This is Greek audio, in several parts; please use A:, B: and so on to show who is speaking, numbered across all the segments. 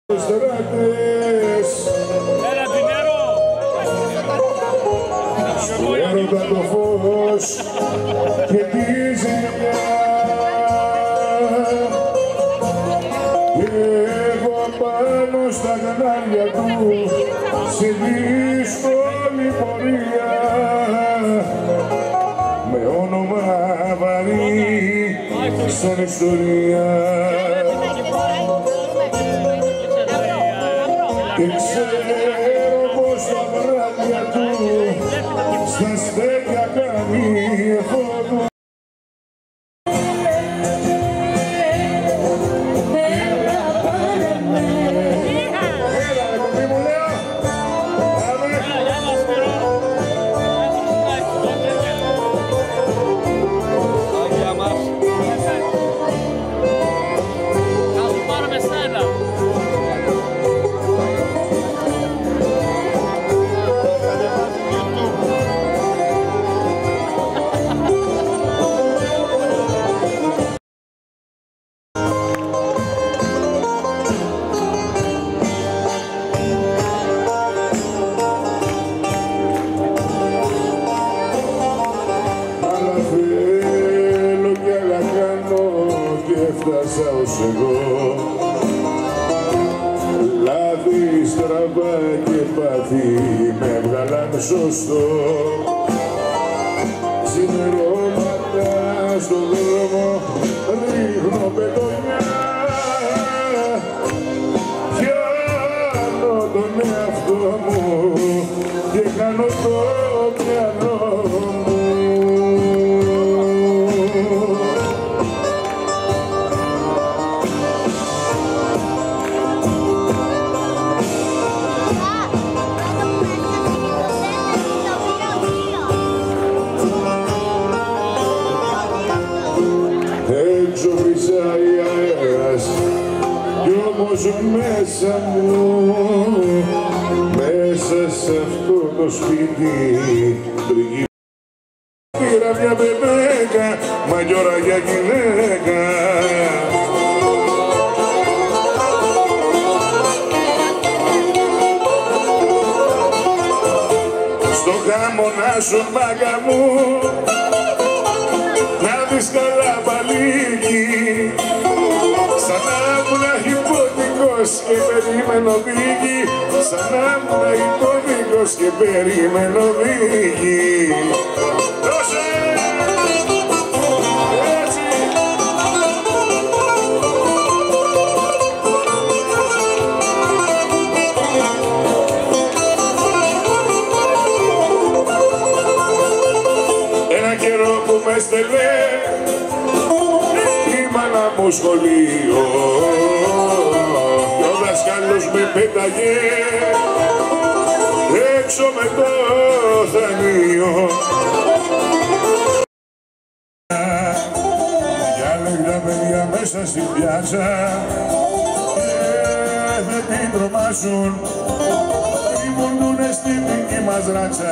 A: Έλα την νερό!
B: Έρωτα το φως και τη ζημιά και εγώ πάνω στα γνάρια του σε δύσκολη πορεία με όνομα βαρύ σαν ιστορία. Και ξέρω πως τα βράδια του στα στέκια κάνει εφόδου. Έφτασα ως εγώ λάθη, στραβά και πάθη με βγάλαν σωστό. Ξημερώματα στον δρόμο ρίχνω πετονιά, πιάνω τον εαυτό μου και κάνω το μυαλό μου. Έξω φυσάει αέρας κι όμως μέσα μου, μέσα σε αυτό το σπίτι πήρα μια μπεμπέκα, μαγιόρα για γυναίκα. Στο γάμο να σου μάγκα μου, να δεις καλά παλίκι, σαν να ήμουν υπόδικος και περιμένω δίκη, σαν να ήμουν υπόδικος και περιμένω δίκη. Δώσε! Έτσι! Ένα καιρό που με στελέ η μάνα μου σχολείο κι ο δασκάλος με πέταγε έξω με το θανείο. Διάλεγα τα παιδιά μέσα στην πιάτσα και δεν την τρομάσουν, κρυβουννουνε στη δική μας ράτσα.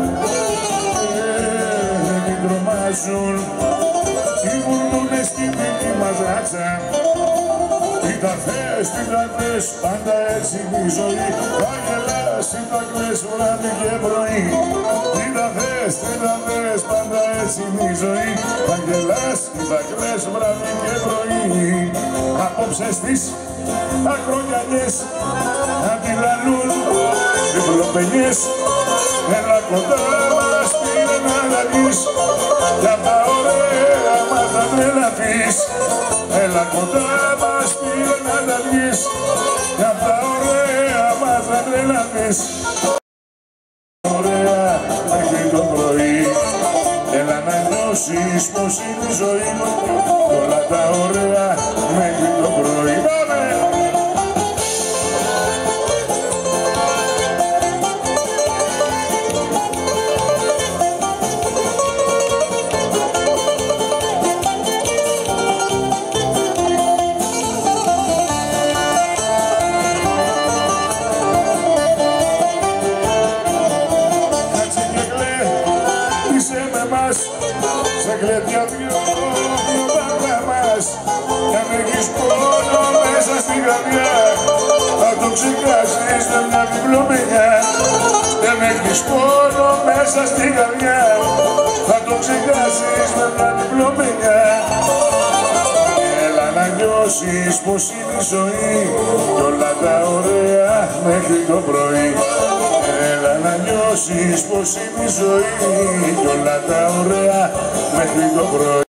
B: Τι βουρνούνε στη δική μας ράτσα. Τι τα θες, πάντα έτσι είναι η ζωή. Θα γελάς, τι τα κλαις βράδυ και πρωί. Τι τα θες, πάντα έτσι είναι η ζωή. Θα γελάς, τι τα κλαις βράδυ και πρωί. Απόψε στις ακρογιαλιές αντιλαλούν διπλοπενιές. Έλα κοντά μας πήρε να λαγείς για τα ωραία μας να τρελαθείς. Έλα κοντά μας πήρε να λαγείς για τα ωραία μας να τρελαθείς. Ωραία μέχρι το πρωί, έλα να νιώσεις πως είναι η ζωή μου, όλα τα ωραία μέχρι το πρωί. Σε κλαίτια δυο πάντα μας κι αν έχεις πόνο μέσα στην καρδιά το ξεχάσεις με μια διπλωμία. Δεν έχεις πόνο μέσα στην καρδιά. Θα το ξεχάσεις με μια διπλωμία. Έλα να νιώσεις πως είναι η ζωή κι όλα τα ωραία μέχρι το πρωί. Έλα να νιώσεις πως είναι η ζωή κι όλα τα ωραία μέχρι το πρωί.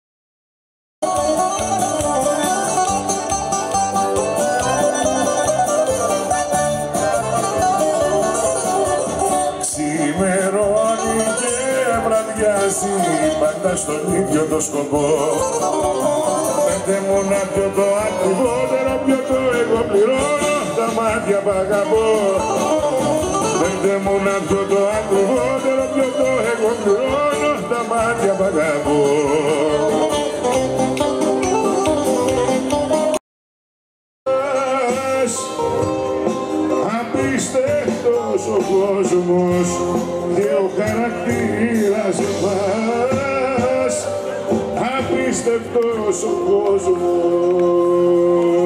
B: Ξημερώνει και βραδιάζει πάντα στον ίδιο το σκοπό. Πέντε μου να πιω το ακριβότερο, ποιο το εγώ πληρώνω, τα μάτια που αγαπώ. Πέντε μου να πιω το ακριβότερο, ποιο το εγώ πληρώνω, τα μάτια που αγαπώ. Απίστευτος ο κόσμος και ο χαρακτήρας μας. Απίστευτος ο κόσμος.